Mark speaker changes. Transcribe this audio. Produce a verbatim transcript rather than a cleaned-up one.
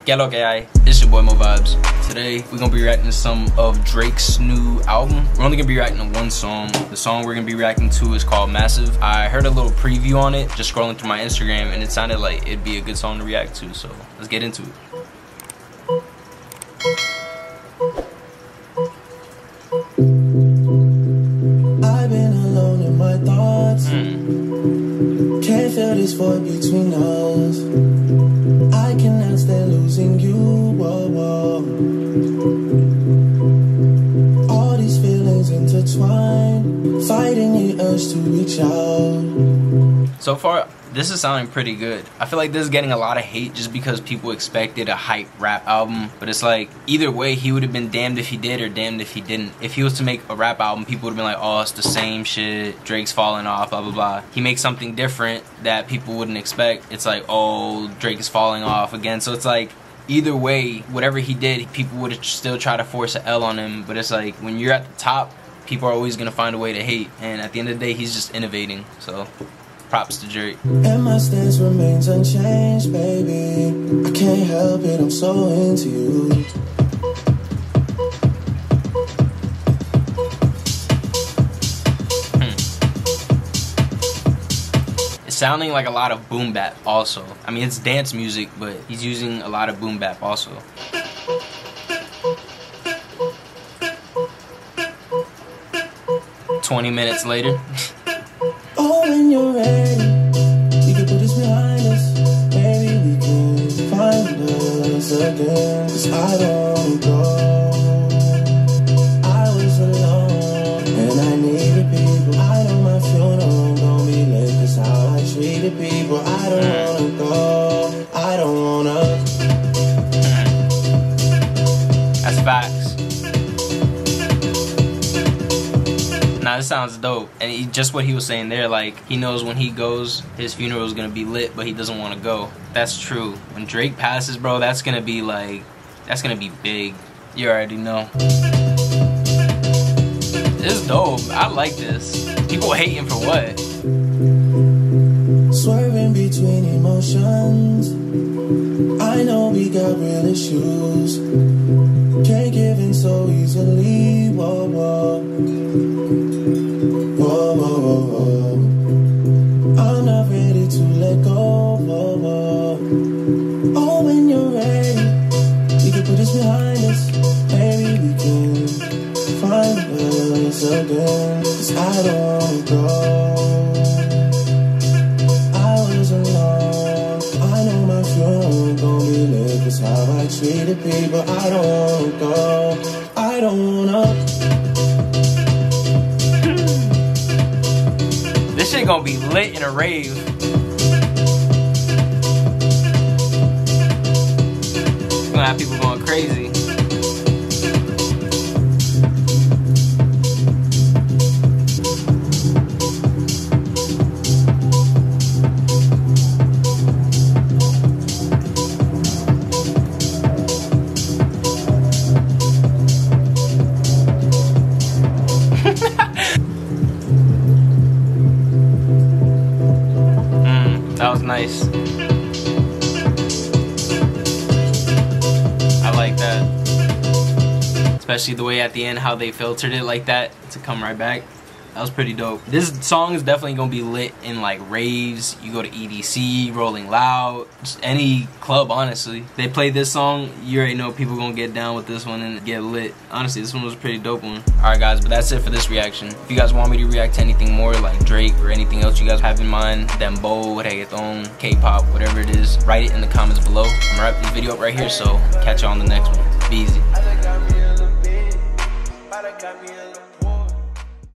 Speaker 1: Que lo que hay? It's your boy Mo Vibes. Today we're gonna be reacting to some of Drake's new album. We're only gonna be reacting to one song. The song we're gonna be reacting to is called Massive. I heard a little preview on it just scrolling through my Instagram, and it sounded like it'd be a good song to react to. So let's get into it.
Speaker 2: I've been alone in my thoughts.
Speaker 1: Mm.
Speaker 2: Can't feel this void between us. I cannot stand losing you. Whoa, whoa. All these feelings intertwined, fighting the urge to reach out.
Speaker 1: So far, this is sounding pretty good. I feel like this is getting a lot of hate just because people expected a hype rap album. But it's like, either way, he would have been damned if he did or damned if he didn't. If he was to make a rap album, people would have been like, oh, it's the same shit. Drake's falling off, blah, blah, blah. He makes something different that people wouldn't expect. It's like, oh, Drake is falling off again. So it's like, either way, whatever he did, people would still try to force an L on him. But it's like, when you're at the top, people are always going to find a way to hate. And at the end of the day, he's just innovating. So props to Drake.
Speaker 2: And my stance remains unchanged, baby. I can't help it, I'm so into you.
Speaker 1: Hmm. It's sounding like a lot of boom bap also. I mean, it's dance music, but he's using a lot of boom bap also. twenty minutes later.
Speaker 2: Oh, when you're ready, we can put this behind us. Maybe we can find us again. Cause I don't go. I was alone and I needed people. I know my funeral gon' be lit. Cause how I treated people. I don't wanna go. I don't wanna.
Speaker 1: That's facts. Nah, this sounds dope. And he, just what he was saying there, like, he knows when he goes, his funeral is gonna be lit, but he doesn't want to go. That's true. When Drake passes, bro, that's gonna be like, that's gonna be big. You already know. This is dope. I like this. People hating for what?
Speaker 2: Swerving between emotions. I know we got real issues. Can't give in so easily. Whoa, whoa. Whoa, whoa, whoa, whoa. I'm not ready to let go. Whoa, whoa. Oh, when you're ready, we can put this behind us. Maybe we can find us again. Cause I don't go. I was alone. I know my funeral gon' be lit. Cause how I treated people. I don't wanna go. I don't wanna.
Speaker 1: This shit gonna be lit in a rave. Gonna have people going crazy. That was nice. I like that. Especially the way at the end how they filtered it like that to come right back. That was pretty dope. This song is definitely gonna be lit in like raves. You go to E D C, Rolling Loud, just any club, honestly. They play this song, you already know people gonna get down with this one and get lit. Honestly, this one was a pretty dope one. Alright guys, but that's it for this reaction. If you guys want me to react to anything more like Drake or anything else you guys have in mind, dembow, reggaeton, K-pop, whatever it is, write it in the comments below. I'm gonna wrap this video up right here, so catch you on the next one. Be easy.